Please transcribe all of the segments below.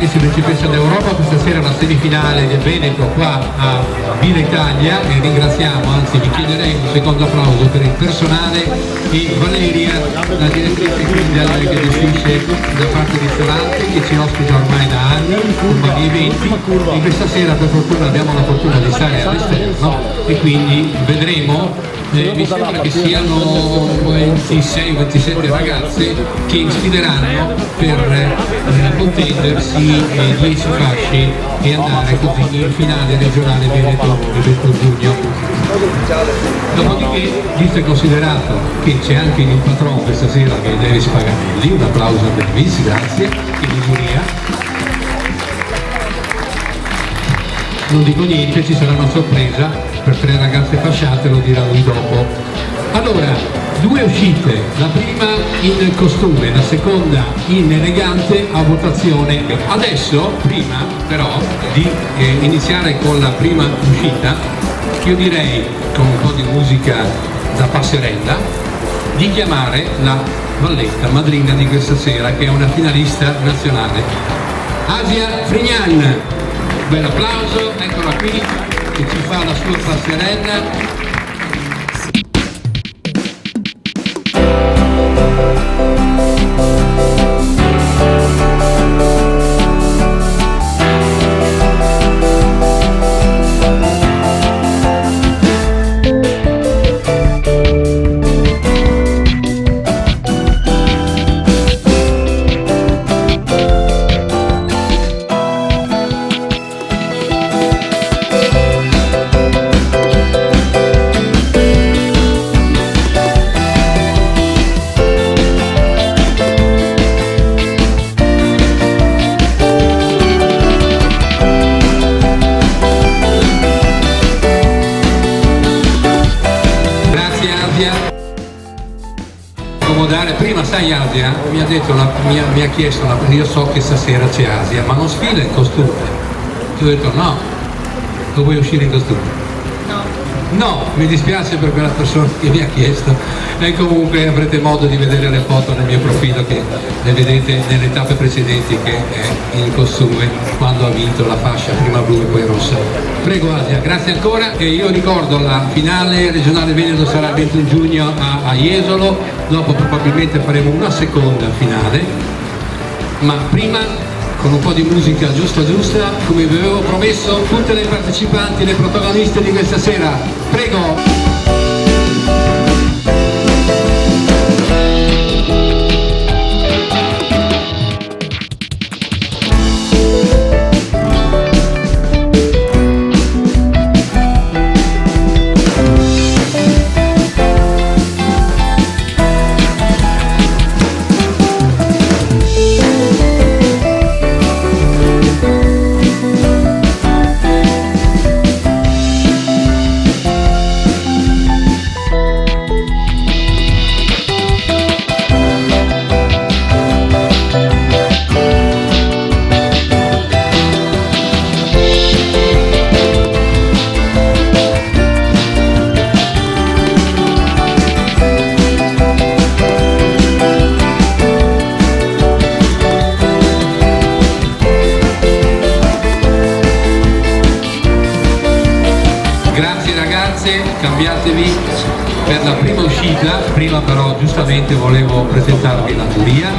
principessi e principesse d'Europa. Questa sera la semifinale del Veneto qua a Villa Italia, e ringraziamo, anzi vi chiederei un secondo applauso per il personale e Valeria, la direttrice che gestisce da parte del ristorante, che ci ospita ormai da anni con vari eventi, e questa sera per fortuna abbiamo la fortuna di stare all'esterno e quindi vedremo. Mi sembra che siano 26-27 ragazze che sfideranno per contendersi 10 fasce e andare così in finale regionale Veneto il 21 giugno. Dopodiché, visto e considerato che c'è anche il patron questa sera, che è Davis Paganelli, un applauso a Davis, grazie, e di giuria. Non dico niente, ci sarà una sorpresa per 3 ragazze fasciate, lo dirà lui dopo. Allora, 2 uscite, la prima in costume, la seconda in elegante, a votazione. Adesso, prima però di iniziare con la prima uscita, io direi, con un po' di musica da passerella, di chiamare la valletta madrina di questa sera, che è una finalista nazionale, Asia Frignan. Bel applauso, eccola qui, che ci fa la sua passerella. Prima sai Asia mi ha detto, mi ha chiesto, io so che stasera c'è Asia, ma non sfila in costume. Ti ho detto no, tu vuoi uscire in costume? No, mi dispiace per quella persona che mi ha chiesto, e comunque avrete modo di vedere le foto nel mio profilo, che le vedete nelle tappe precedenti, che è in costume quando ha vinto la fascia prima blu e poi rossa. Prego Asia, grazie ancora, e io ricordo la finale regionale Veneto sarà il 21 giugno a Jesolo, dopo probabilmente faremo una seconda finale, ma prima con un po' di musica giusta, come vi avevo promesso, tutte le partecipanti, le protagoniste di questa sera. Prego! Cambiatevi per la prima uscita. Prima però giustamente volevo presentarvi la giuria.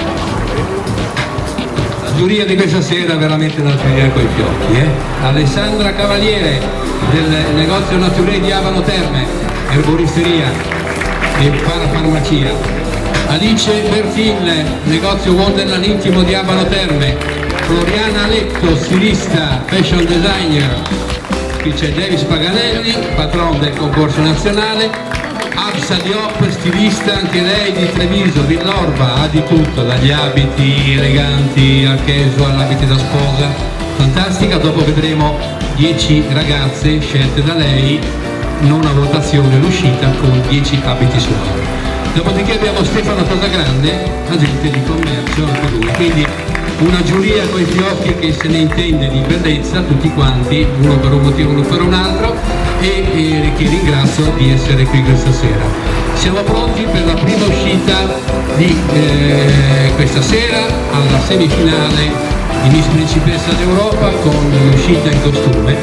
La giuria di questa sera è veramente una giuria coi fiocchi, Alessandra Cavaliere del negozio Naturé di Abano Terme, erboristeria e parafarmacia. Alice Bertin, negozio Wonderland Intimo di Abano Terme. Floriana Letto, stilista, fashion designer. Qui c'è Davis Paganelli, patron del concorso nazionale. Absa Diop, stilista anche lei di Treviso, Villorba, ha di tutto, dagli abiti eleganti al casual, abiti da sposa, fantastica. Dopo vedremo 10 ragazze scelte da lei, non a votazione l'uscita, con 10 abiti suoi. Dopodiché abbiamo Stefano Casagrande, agente di commercio anche lui, quindi una giuria con i fiocchi che se ne intende di bellezza, tutti quanti, uno per un motivo, uno per un altro, e che ringrazio di essere qui questa sera. Siamo pronti per la prima uscita di questa sera alla semifinale di Miss Principessa d'Europa con l'uscita in costume,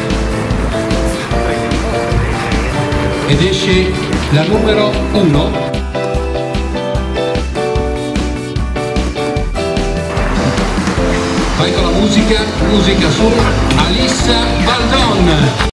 ed esce la numero 1. Vai con la musica su Alissa Baldon.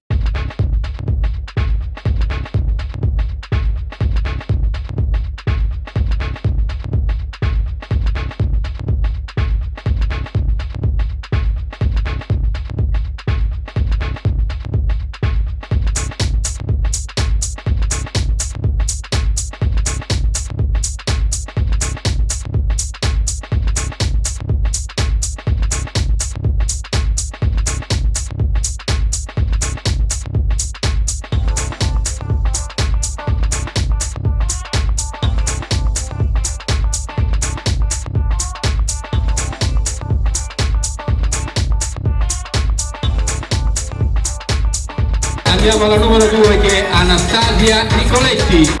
Andiamo alla numero 2 che è Anastasia Nicoletti.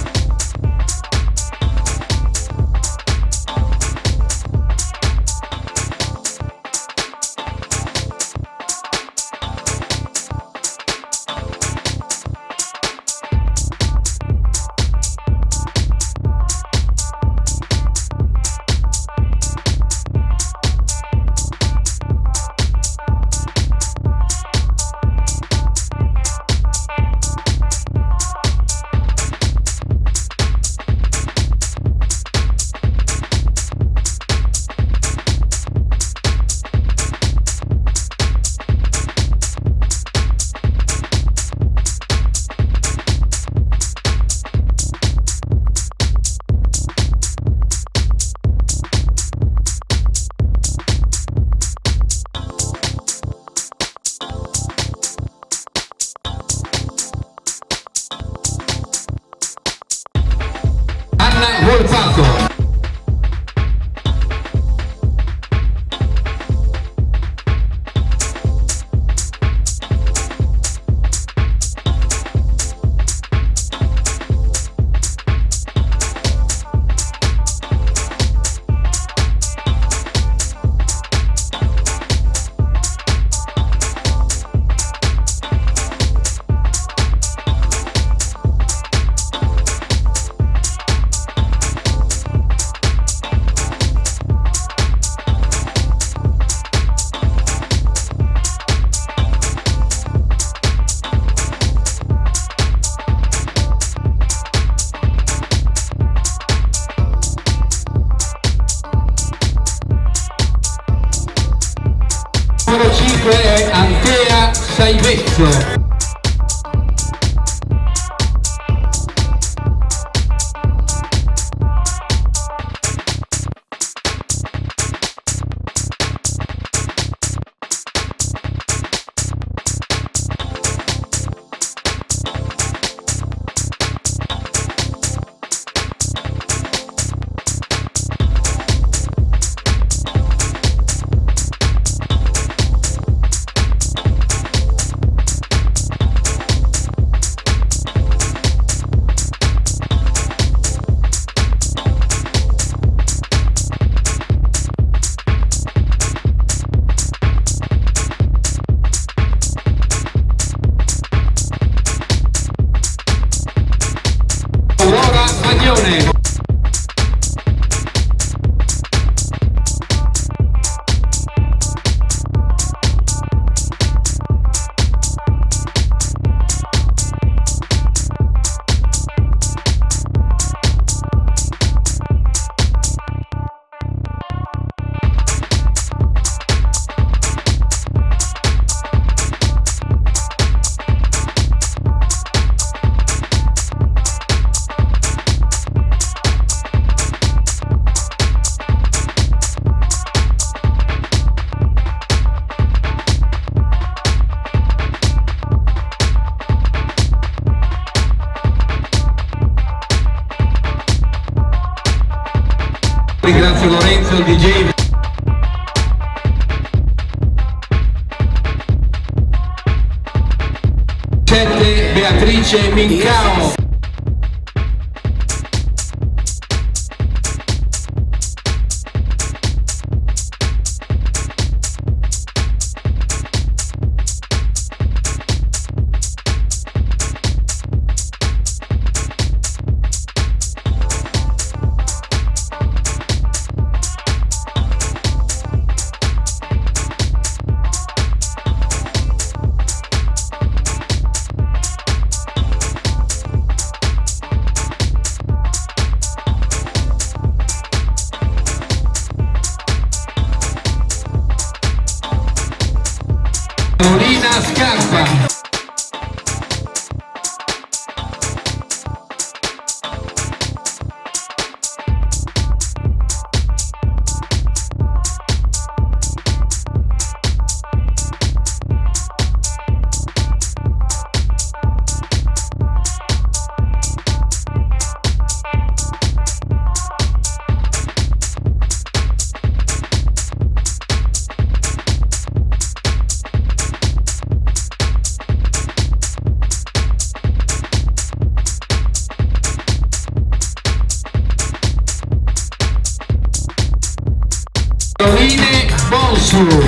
Volpato. Numero 5 è Antea Saivezzo. Maglione. Ringrazio Lorenzo, il DJ. Beatrice Mincao. Carolina Scarpa. Caroline Bonsu.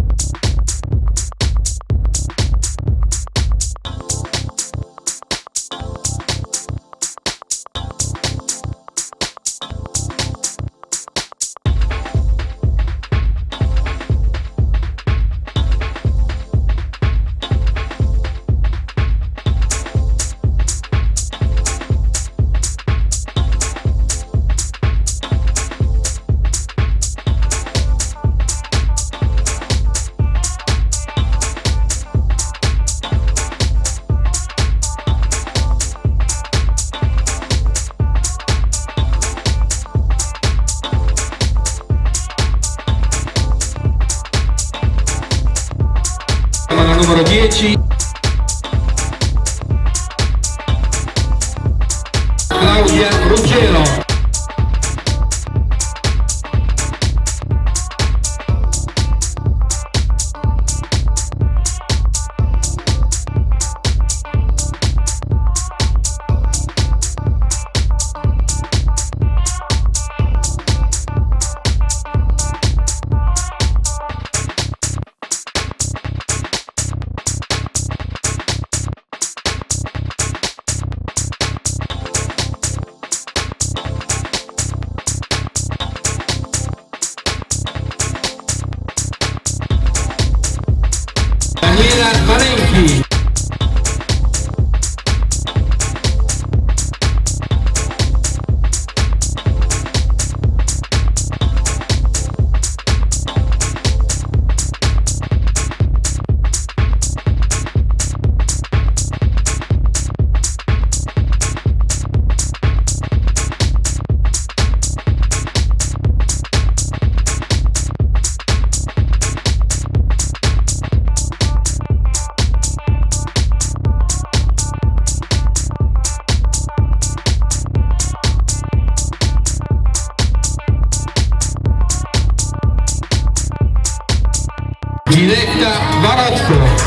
La numero 10 Claudia Ruggero. Daniela Valenchi. Diletta Barocco.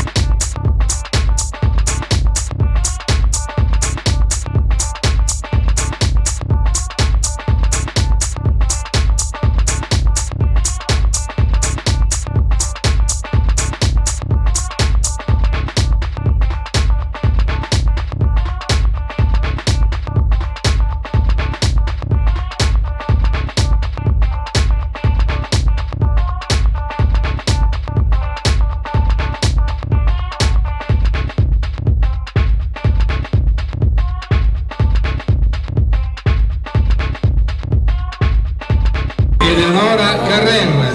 Eleonora Carrer.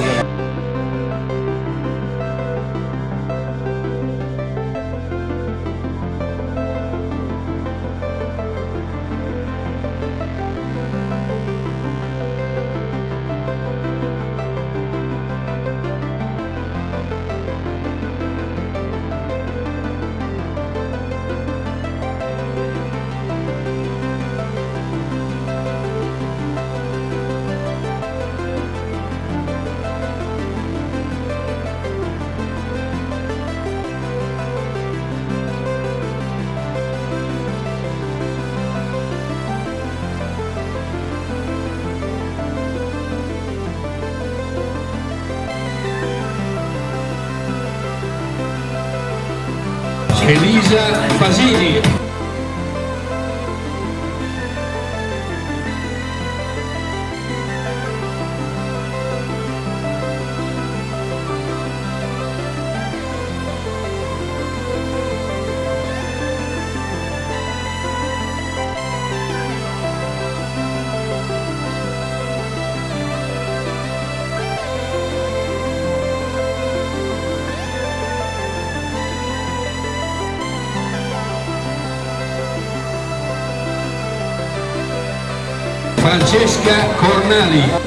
Elisa Fasini. Francesca Cornali.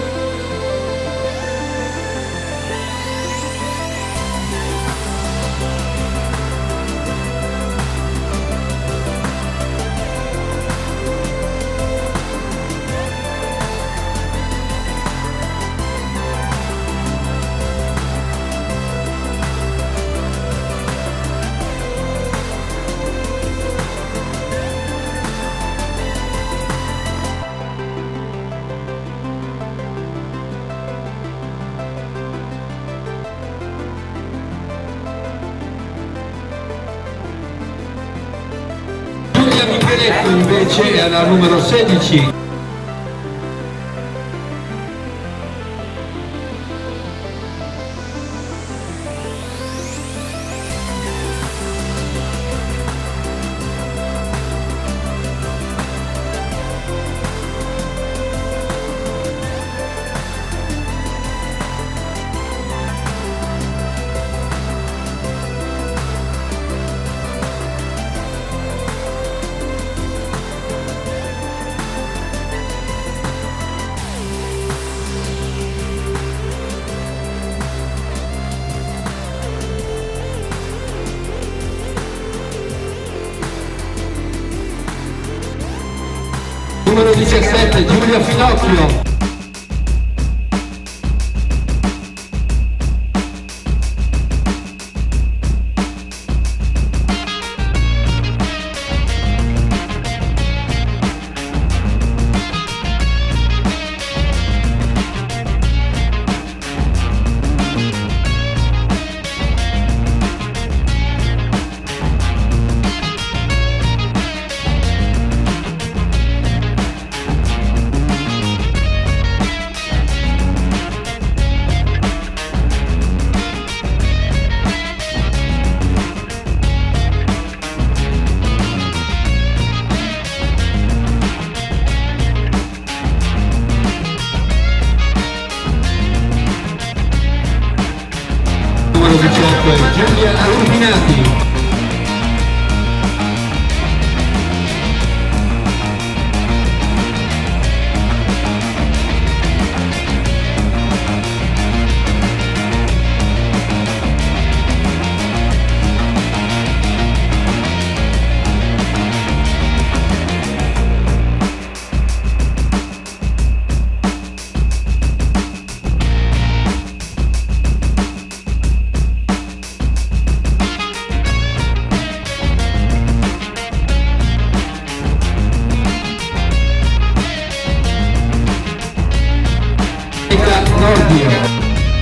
Micheletto invece è alla numero 16. Numero 17, Giulia Finocchio. Numero 18, Giulia Rubinati. Nordio.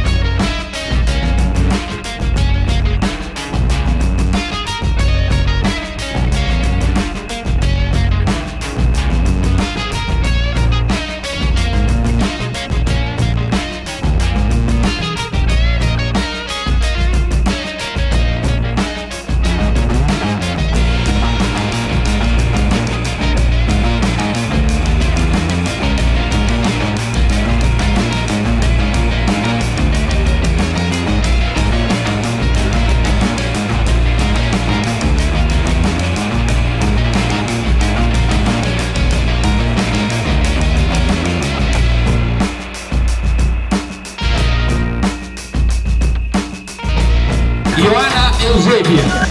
Ioana Eusebia.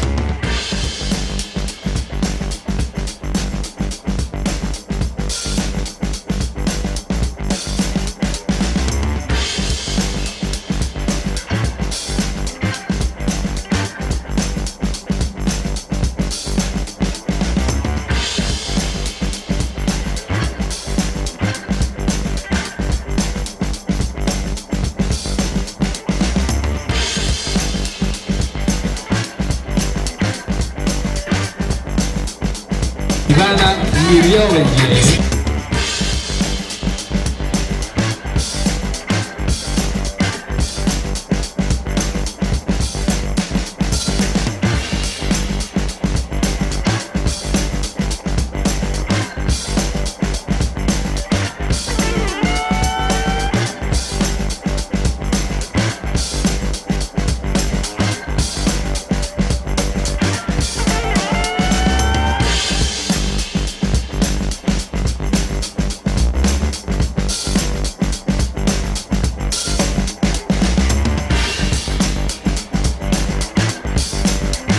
Ivana Mirioleghi.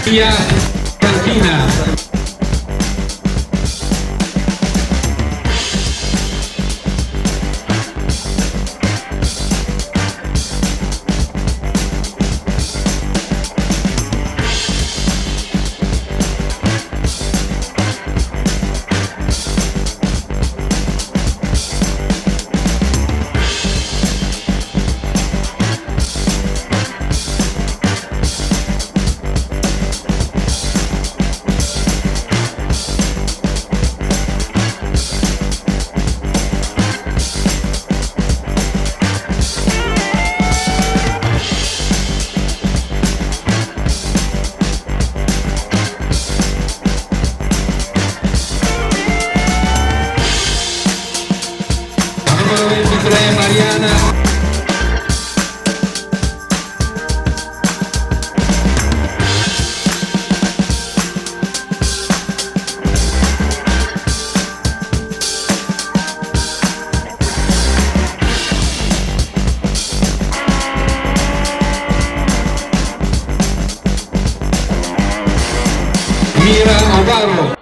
Via Cantina. Numero 23 Mariana. Mira Alvaro.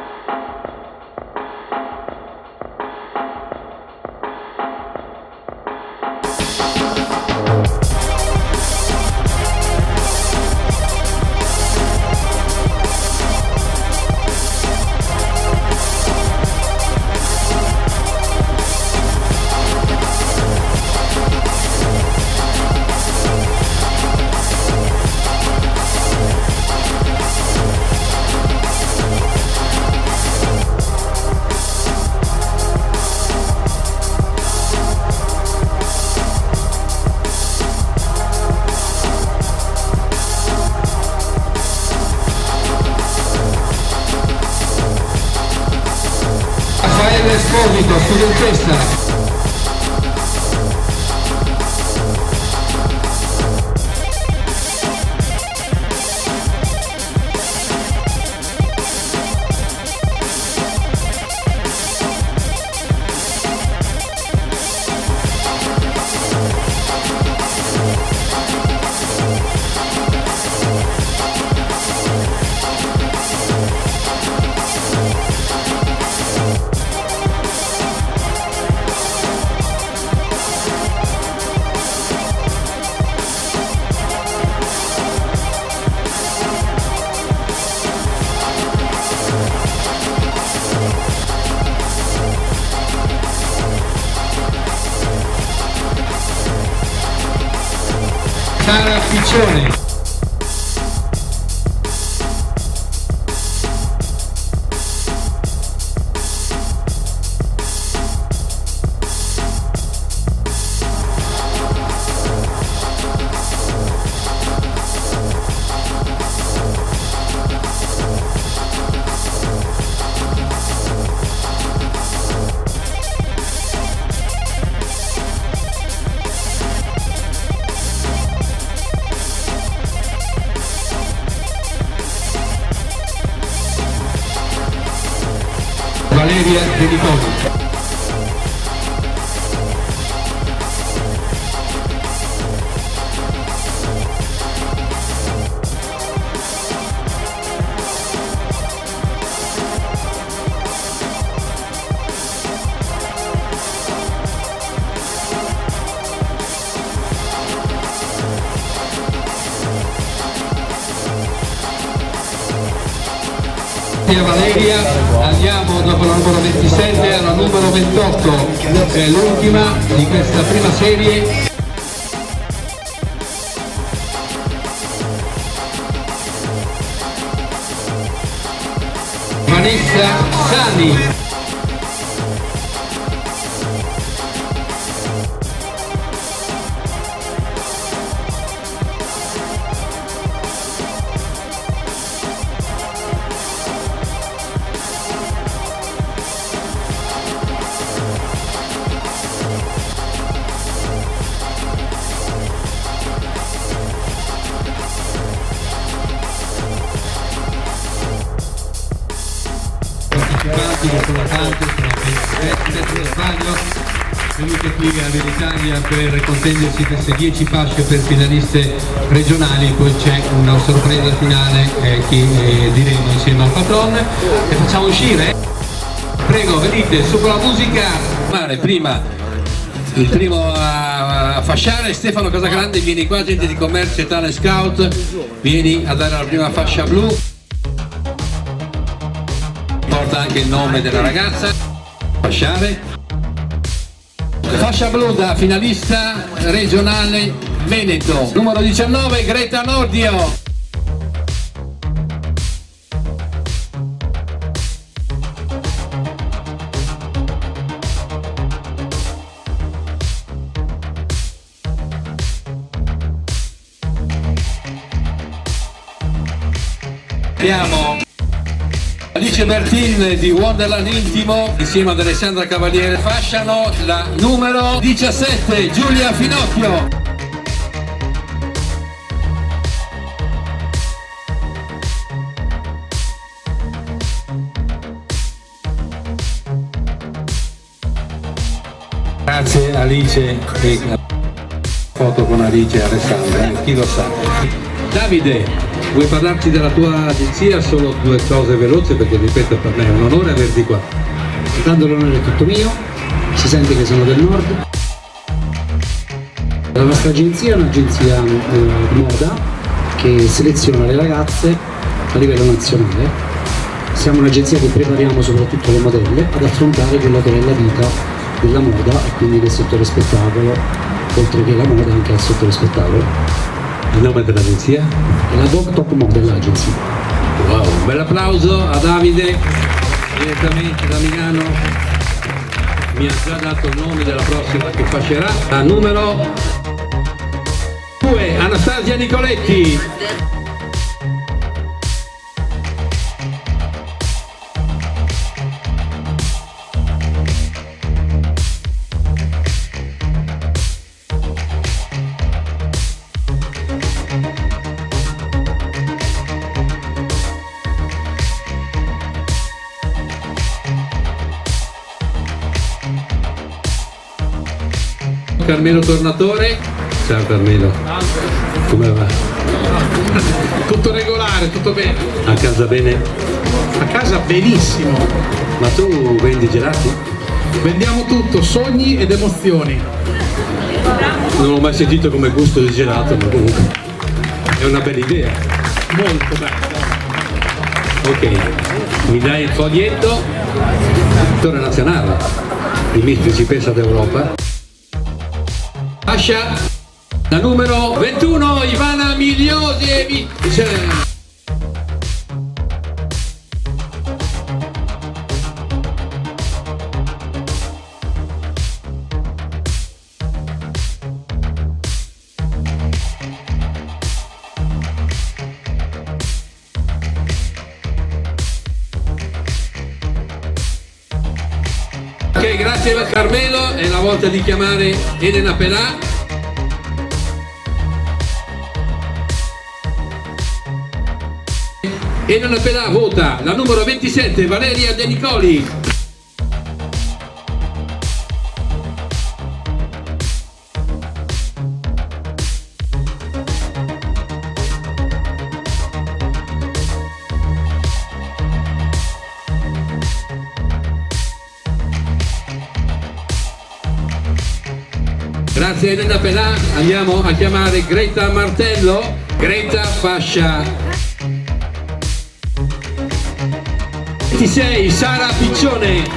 Esposito, studentessa. Sara Piccione. Valeria De Nicoli. Valeria, andiamo dopo la numero 27 alla numero 28, l'ultima di questa prima serie. Vanessa Sani. Che sono tanti, sono 27 se non sbaglio. venute qui all'Italia per contendersi queste 10 fasce per finaliste regionali, poi c'è una sorpresa finale che diremo insieme al patron e facciamo uscire. Prego, venite su con la musica. Prima il primo a fasciare Stefano Casagrande, vieni qua, agente di commercio e tale scout, vieni a dare la prima fascia blu, porta anche il nome della ragazza. Fasciare, fascia blu da finalista regionale Veneto, numero 19 Greta Nordio. Abbiamo Alice Bertin di Wonderland Intimo insieme ad Alessandra Cavaliere, fasciano la numero 17 Giulia Finocchio. Grazie Alice, e foto con Alice e Alessandra, chi lo sa. Davide, vuoi parlarci della tua agenzia? Solo due cose veloci, perché ripeto, per me è un onore averti qua. Tanto l'onore è tutto mio, si sente che sono del nord. La nostra agenzia è un'agenzia di moda che seleziona le ragazze a livello nazionale. Siamo un'agenzia che prepariamo soprattutto le modelle ad affrontare quello che è la vita della moda e quindi del settore spettacolo, oltre che la moda anche al settore spettacolo. Il nome dell'agenzia? È la Vogue Top Model Agency. Wow, un bel applauso a Davide, direttamente da Milano. Mi ha già dato il nome della prossima che fascerà. La numero 2, Anastasia Nicoletti. Carmelo Tornatore. Ciao Carmelo, come va? Tutto regolare, tutto bene. A casa bene? A casa benissimo. Ma tu vendi gelati? Vendiamo tutto, sogni ed emozioni. Non ho mai sentito come gusto di gelato, ma comunque è una bella idea. Molto bello. Ok, mi dai il foglietto, Vittoria Nazionale di Miss Principessa d'Europa. Fascia la numero 21 Ivana Migliosi. Ok, grazie a Carmelo, è la volta di chiamare Elena Pelà. Elena Pelà vota la numero 27 Valeria De Nicoli. Grazie Elena Pelà, andiamo a chiamare Greta Martello. Greta fascia 26 Sara Piccione.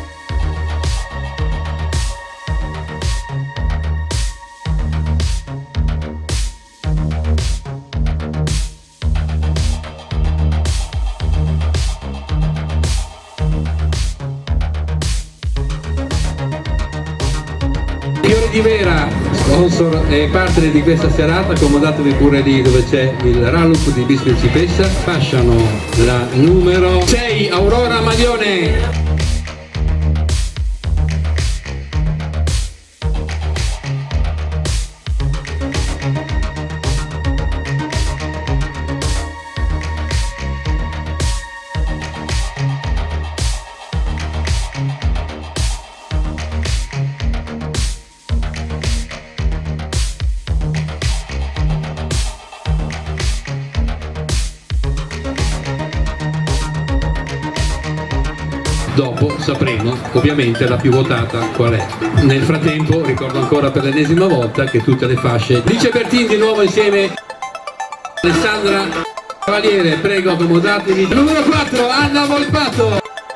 Fiori di Vera, sponsor e partner di questa serata, accomodatevi pure lì dove c'è il rallup di Miss Principessa. Fasciano la numero 6 Aurora Maglione. dopo sapremo ovviamente la più votata qual è. Nel frattempo ricordo ancora per l'ennesima volta che tutte le fasce Lice Bertin di nuovo insieme Alessandra Cavaliere, prego accomodatevi. Numero 4 Anna Volpato.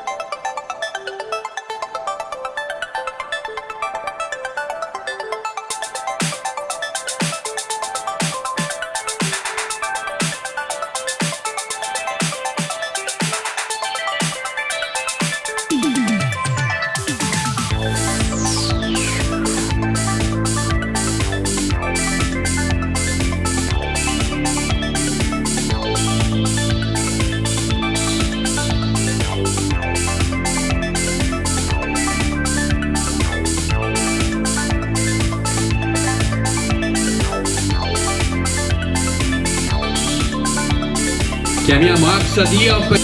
Chiamiamo Axa Diop.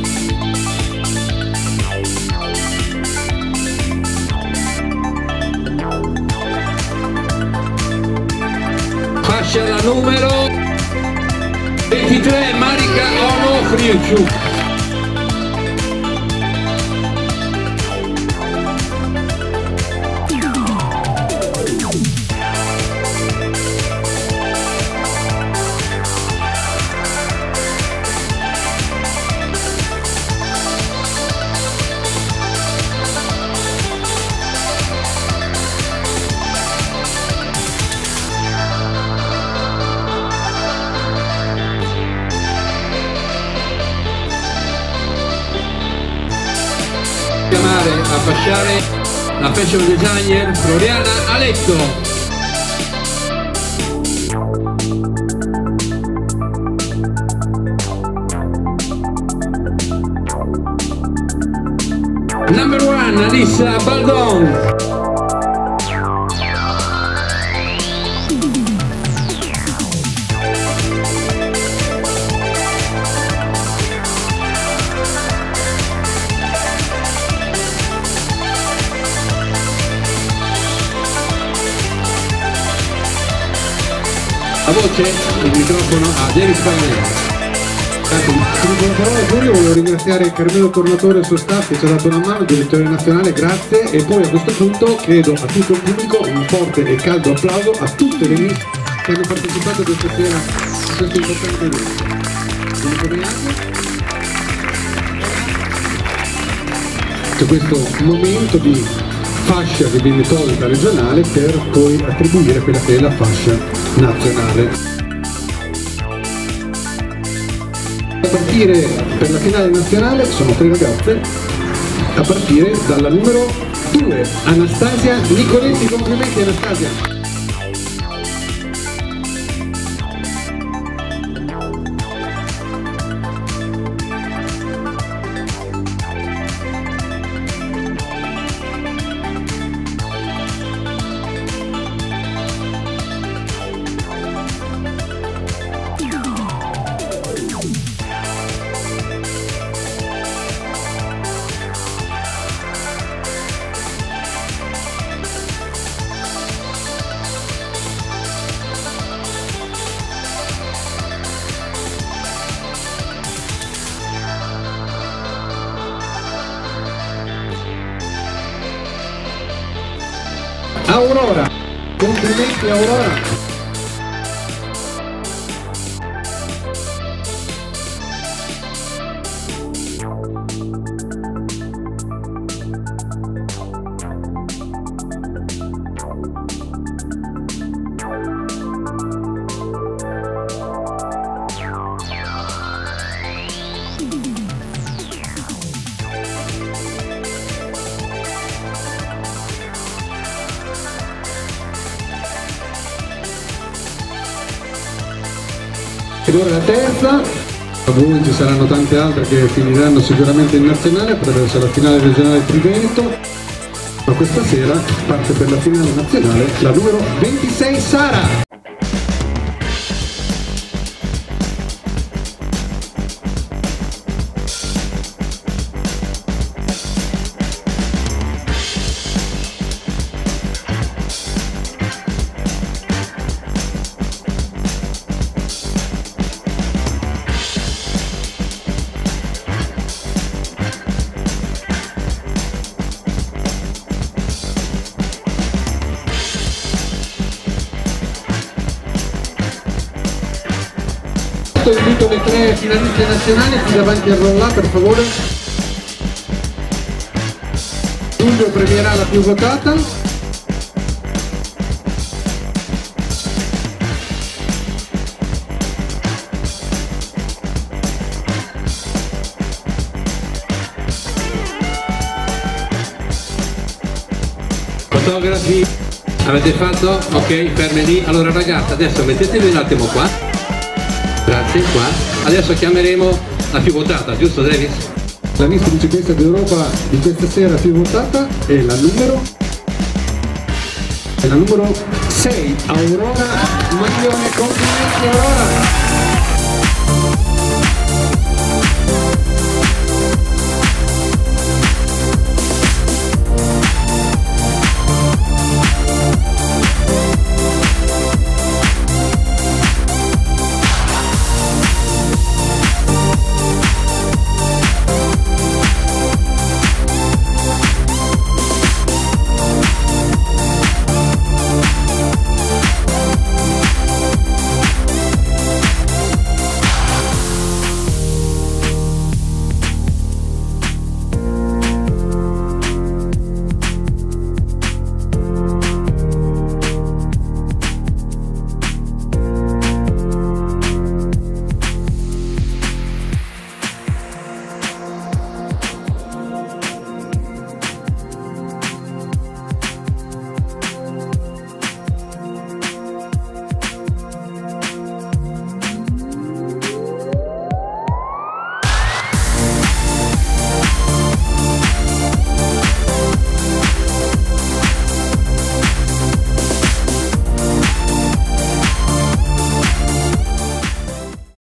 Fascia la numero 23 Marika Onofriuciu. Chiamare a fasciare la fashion designer Floriana Aletto. Number 1 Alissa Baldon. La voce, il microfono a Denis Pagliari. Una parola Giulio, volevo ringraziare Carmelo Tornatore e il suo staff che ci ha dato una mano, direttore nazionale, grazie, e poi a questo punto chiedo a tutto il pubblico un forte e caldo applauso a tutte le miss che hanno partecipato questa sera a questo importante evento. C'è questo momento di fascia che viene tolta regionale per poi attribuire quella che è la fascia nazionale. A partire per la finale nazionale sono 3 ragazze, a partire dalla numero 2 Anastasia Nicoletti. Complimenti Anastasia. Aurora, complimenti Aurora. Ed ora la terza, a voi ci saranno tante altre che finiranno sicuramente in nazionale attraverso la finale regionale Triveneto, ma questa sera parte per la finale nazionale la numero 26 Sara. saluto le 3 finaliste nazionali qui davanti al roll up, per favore. Giulio premierà la più votata. Fotografi avete fatto? Ok, fermi lì. Allora ragazzi, adesso mettetevi un attimo qua. Grazie, qua. Adesso chiameremo la più votata, giusto Davis? La Miss Principessa d'Europa di questa sera più votata è la numero 6, Aurora Maglione. Complimenti Aurora!